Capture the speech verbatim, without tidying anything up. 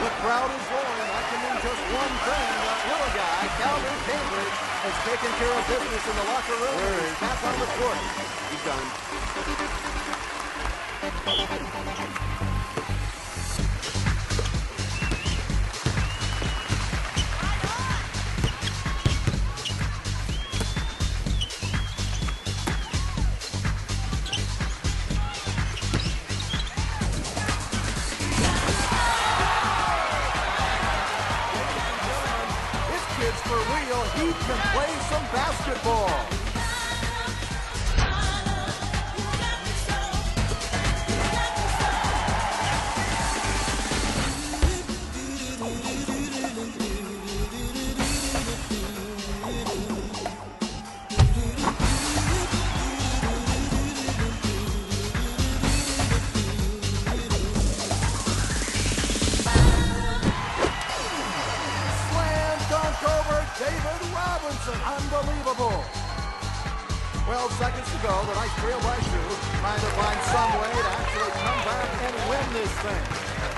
The crowd is roaring. That can mean just one thing. That little guy, Calvin Cambridge, has taken care of business in the locker room. And he's back on the court. He's done. For real, he can play some basketball. David Robinson, unbelievable. twelve seconds to go, the nice trail by Shu, trying to find some way to actually come back and win this thing.